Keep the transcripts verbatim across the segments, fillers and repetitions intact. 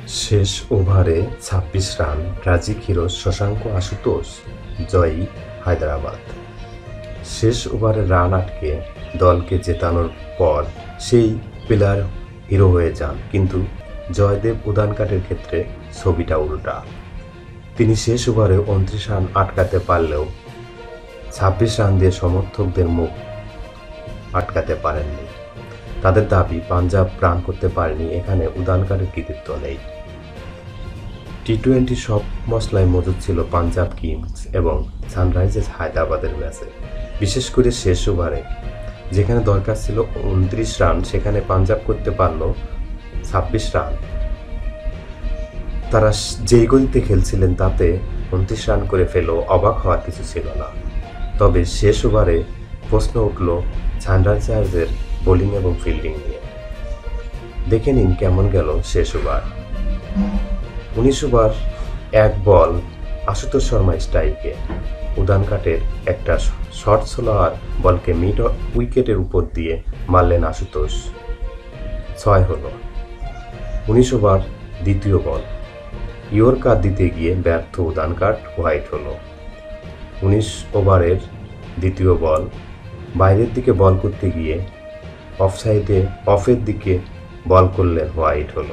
শেষ ওভারে ছাব্বিশ রান, রাজিক হিরো, শশাঙ্ক, আশুতোষ জয়ী হায়দরাবাদ। শেষ ওভারে রান আটকে দলকে জেতানোর পর সেই প্লেয়ার হিরো হয়ে যান, কিন্তু জয়দেব উদানকাটের ক্ষেত্রে ছবিটা উল্টা। তিনি শেষ ওভারে উনত্রিশ রান আটকাতে পারলেও ছাব্বিশ রান দিয়ে সমর্থকদের মুখ আটকাতে পারেননি। তাদের দাবি পাঞ্জাব রান করতে পারেনি, এখানে উদানকাটের কৃতিত্ব নেই। টি টোয়েন্টি সব মশলায় মজুদ ছিল পাঞ্জাব কিংস এবং সানরাইজার্স হায়দ্রাবাদের ম্যাচে। বিশেষ করে শেষ ওভারে যেখানে দরকার ছিল উনত্রিশ রান, সেখানে পাঞ্জাব করতে পারল ছাব্বিশ রান। তারা যেই গতিতে খেলছিলেন তাতে উনত্রিশ রান করে ফেলেও অবাক হওয়ার কিছু ছিল না। তবে শেষ ওভারে প্রশ্ন উঠল সানরাইজার্সের বোলিং এবং ফিল্ডিং নিয়ে। দেখে নিন কেমন গেল শেষ ওভার। উনিশ ওভার এক বল আশুতোষ শর্মা স্ট্রাইকে উদানকাটের একটা শর্ট স্লোয়ার বলকে মিড উইকেটের উপর দিয়ে মারলেন আশুতোষ, ছয় হলো। উনিশ ওভার দ্বিতীয় বল ইয়র্কার দিতে গিয়ে ব্যর্থ উদানকাট, হোয়াইট হলো। উনিশ ওভারের দ্বিতীয় বল বাইরের দিকে বল করতে গিয়ে অফসাইডে অফের দিকে বল করলেন, হোয়াইট হলো।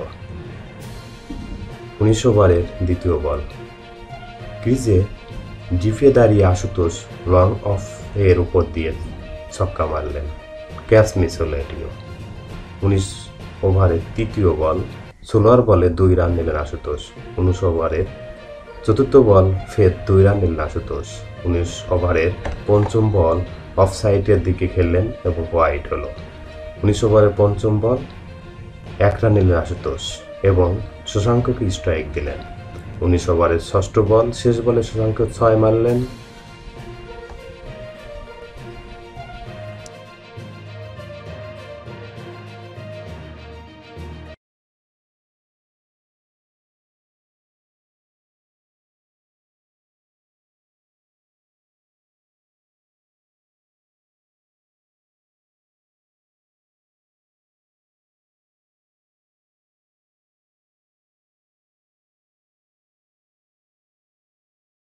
উনিশ ওভারের দ্বিতীয় বল ক্রিজে ডিপে দাঁড়িয়ে আশুতোষ লং অফ এর উপর দিয়ে ছক্কা মারলেন, ক্যাচ মিস হলো এটিও। উনিশ ওভারের তৃতীয় বল ষোলোর বলে দুই রান নিলেন আশুতোষ। উনিশ ওভারের চতুর্থ বল ফের দুই রান নিলেন আশুতোষ। উনিশ ওভারের পঞ্চম বল অফ সাইডের দিকে খেললেন এবং হোয়াইট হলো। উনিশ ওভারের পঞ্চম বল এক রান নিলেন আশুতোষ এবং শশাঙ্ককে স্ট্রাইক দিলেন। উনিশ ওভারের ষষ্ঠ বল শেষ বলে শশাঙ্ক ছয় মারলেন,